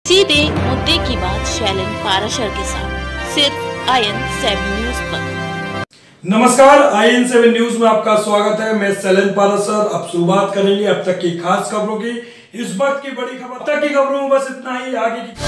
सीधे मुद्दे की बात शैलेंद्र पाराशर के साथ सिर्फ IN7 न्यूज पर। नमस्कार, IN7 न्यूज में आपका स्वागत है। मैं शैलेंद्र पाराशर। अब शुरुआत करेंगे अब तक की खास खबरों की। इस वक्त की बड़ी खबर तक की खबरों में बस इतना ही। आगे की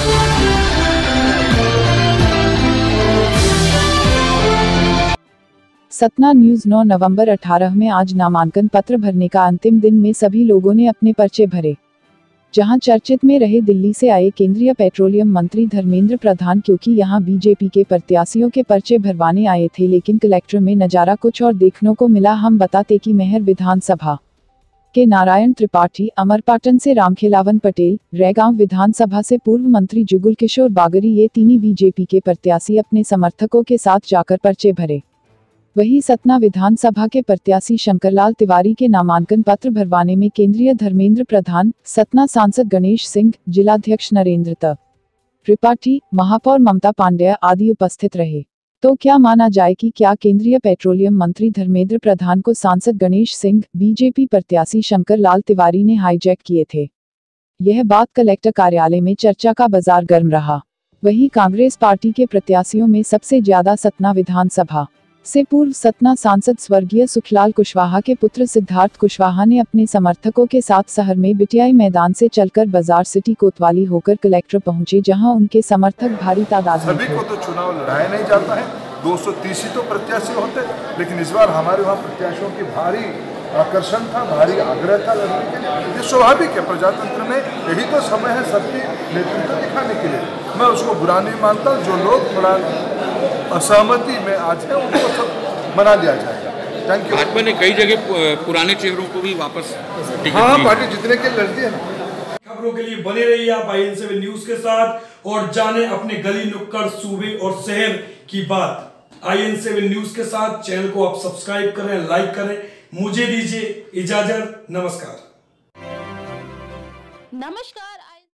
सतना न्यूज 9 नवंबर 18 में आज नामांकन पत्र भरने का अंतिम दिन में सभी लोगों ने अपने पर्चे भरे। जहां चर्चित में रहे दिल्ली से आए केंद्रीय पेट्रोलियम मंत्री धर्मेंद्र प्रधान, क्योंकि यहां बीजेपी के प्रत्याशियों के पर्चे भरवाने आए थे, लेकिन कलेक्टर में नजारा कुछ और देखने को मिला। हम बताते कि मेहर विधानसभा के नारायण त्रिपाठी, अमरपाटन से रामखेलावन पटेल, रैगांव विधानसभा से पूर्व मंत्री जुगल किशोर बागरी, ये तीनों बीजेपी के प्रत्याशी अपने समर्थकों के साथ जाकर पर्चे भरे। वहीं सतना विधानसभा के प्रत्याशी शंकरलाल तिवारी के नामांकन पत्र भरवाने में केंद्रीय धर्मेंद्र प्रधान, सतना सांसद गणेश सिंह, जिलाध्यक्ष नरेंद्र त्रिपाठी, महापौर ममता पांडेय आदि उपस्थित रहे। तो क्या माना जाए कि क्या केंद्रीय पेट्रोलियम मंत्री धर्मेंद्र प्रधान को सांसद गणेश सिंह, बीजेपी प्रत्याशी शंकरलाल तिवारी ने हाईजैक किए थे? यह बात कलेक्टर कार्यालय में चर्चा का बाजार गर्म रहा। वहीं कांग्रेस पार्टी के प्रत्याशियों में सबसे ज्यादा सतना विधानसभा से पूर्व सतना सांसद स्वर्गीय सुखलाल कुशवाहा के पुत्र सिद्धार्थ कुशवाहा ने अपने समर्थकों के साथ शहर में बिटियाई मैदान से चलकर बाजार सिटी कोतवाली होकर कलेक्टर पहुंचे, जहां उनके समर्थक भारी तादाद में थे। सभी को तो चुनाव लड़ाया नहीं जाता है, 230 ही तो प्रत्याशी होते, लेकिन इस बार हमारे वहाँ प्रत्याशियों की भारी आकर्षण था, भारी आग्रह था लड़ने के लिए। ये स्वाभाविक है, प्रजातंत्र में यही तो समय है सबकी नेतृत्व दिखाने के लिए। मैं उसको बुरा नहीं मानता। जो लोग थोड़ा असहमति में आज है उनको सब मना लिया जाएगा। Thank you. भाजपा ने कई जगह पुराने चेहरों को भी वापस हाँ, पार्टी जितने के लड़ती है ना। खबरों के लिए बने रहिए आप IN7 न्यूज के साथ और जाने अपने गली नुक्कड़, सूबे और शहर की बात। IN7 न्यूज के साथ चैनल को आप सब्सक्राइब करें, लाइक करें। मुझे दीजिए इजाजत। नमस्कार। नमस्कार।